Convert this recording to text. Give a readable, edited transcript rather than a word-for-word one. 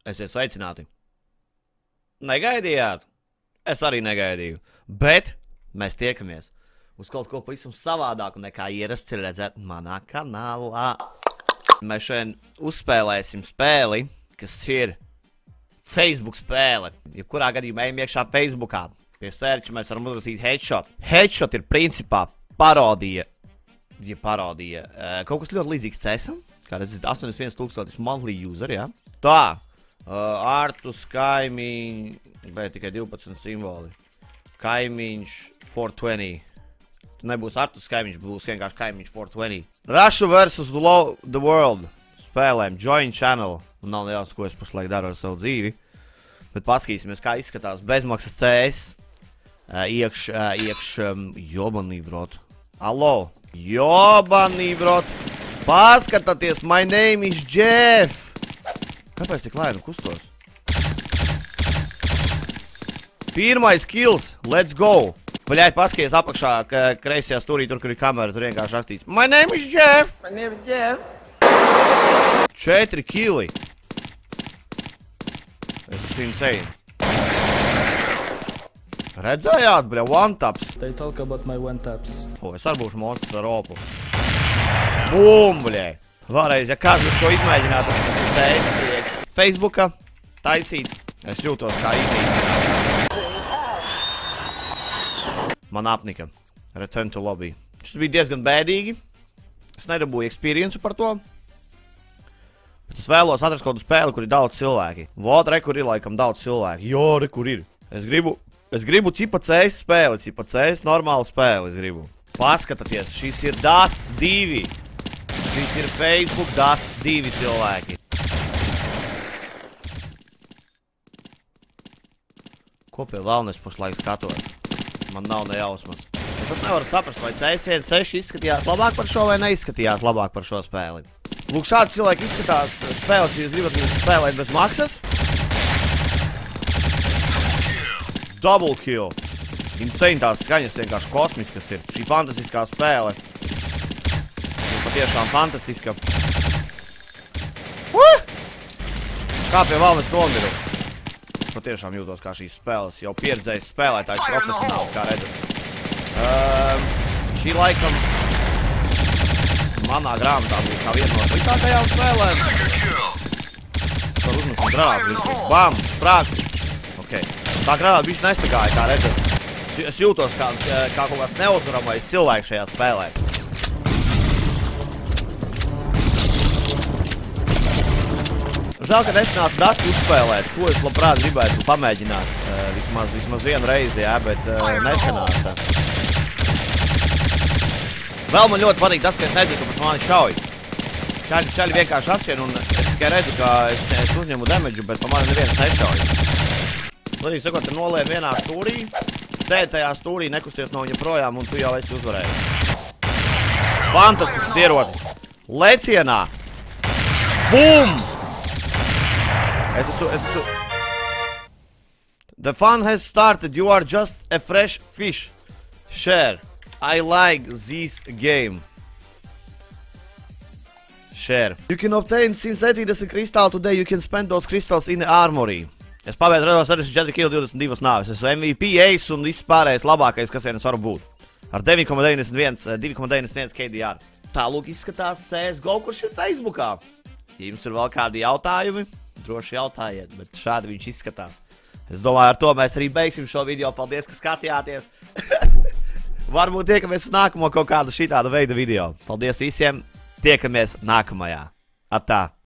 Esiet sveicināti. Negaidījāt? Es arī negaidīju. Bet mēs tiekamies uz kaut ko pavisam savādāku nekā ierasts ir redzēt manā kanālā. Mēs šodien uzspēlēsim spēli, kas ir Facebook spēle. Jebkurā gadījumā ejam iekšā Facebookā. Pie sērča mēs varam uzrakstīt headshot. Headshot ir principā parodija. Kaut kas ļoti līdzīgs CS-am. Kā redzat, 81,000 monthly user, jā? Tā. Artus, kaimiņš, bet tikai 12 simboli. Kaimiņš 420. Tu nebūs Artus kaimiņš, būs vienkārši kaimiņš 420. Russia vs. the world. Spēlēm, join channel. Un nav nejauts, ko es pašlaik daru ar savu dzīvi. Bet paskatīsimies, kā izskatās bezmaksas CS. Jobanī, brot. Allo. Jobanī, brot. Paskatāties, my name is Jeff. Kāpēc tik lainu kustos? Pirmais kills, let's go. Baļāji, paskaties apakšā, kreisajā stūrī, tur, kur ir kamera, tur vienkārši rakstīts. My name is Jeff. My name is Jeff. 4 killi. Es esmu insane. Redzējāt, bļa, one taps. They talk about my one taps. Es arī būšu monstrs ar opu. Bum, bļai. Vēlreiz, ja kāds grib šo izmēģināt, tad tas ir CS priekš Facebooka taisīts. Es jūtos kā iznīcināt. Man apnika. Return to lobby. Šis bija diezgan bēdīgi. Es nedabūju experiencu par to. Bet es vēlos atrast kaut kādu spēli, kur ir daudz cilvēki. Vot, re, kur ir laikam daudz cilvēki. Jo, re, kur ir. Es gribu cipa CS spēli, cipa CS normālu spēli es gribu. Paskatieties, šis ir DAS 2. Šis ir Facebook DAS 2 cilvēki. Ko pie vēlnes pašlaik skatos? Man nav nejausmas. Es pat nevaru saprast, vai CS16 izskatījās labāk par šo vai neizskatījās labāk par šo spēli. Lūk, šādi cilvēki izskatās spēles, ja jūs gribat viņus spēlēt bez maksas. Double kill. Insane tās skaņas vienkārši kosmiskas ir. Šī fantastiskā spēle. Patiešām fantastiska. Kā pie vēlnes nomiru. Es patiešām jūtos kā šīs spēles. Jau pieredzējis spēlētājs profesionāls, kā redzat. Šī laikam manā grāmatā būs kā viena no sliktākajām spēlēm. Var uzmesim grāmatu visu. Bam! Sprākst! Ok. Tā grāmata bišķi nesagāja, kā redzat. Es jūtos kā kaut kāds neuzvaramais cilvēks šajā spēlē. Žēl, ka nesanāca dastu uzspēlēt. To es labprāt gribētu pamēģināt. Vismaz vienu reizi, jā, bet nesanāca. Vēl man ļoti patīk tas, ka es nedzinu, ka pat mani šauj. Čaļi vienkārši atšķien, un es tikai redzu, ka es uzņemu damedžu, bet pa mani neviens nešauj. Līdz sakot, te nolien vienā stūrī, sēd tajā stūrī, nekusties no viņa projām, un tu jau esi uzvarējis. Fantastisks ierocis. Lecienā. Bum! Es esmu... The fun has started. You are just a fresh fish. Share. I like this game. Share. You can obtain 170 kristāli today. You can spend those crystals in the armory. Es pabeidu redos 64 kg 22 nāves. Esmu MVP, ace un viss pārējais labākais, kas vien es varu būt. Ar 2,91 KDR. Tā lūk izskatās CSGO, kurš ir Facebookā. Ja jums ir vēl kādi jautājumi, droši jautājiet, bet šādi viņš izskatās. Es domāju, ar to mēs arī beigsim šo video. Paldies, ka skatījāties. Varbūt tiekamies uz nākamo kaut kādu šitāda veida video. Paldies visiem. Tiekamies nākamajā. Atā.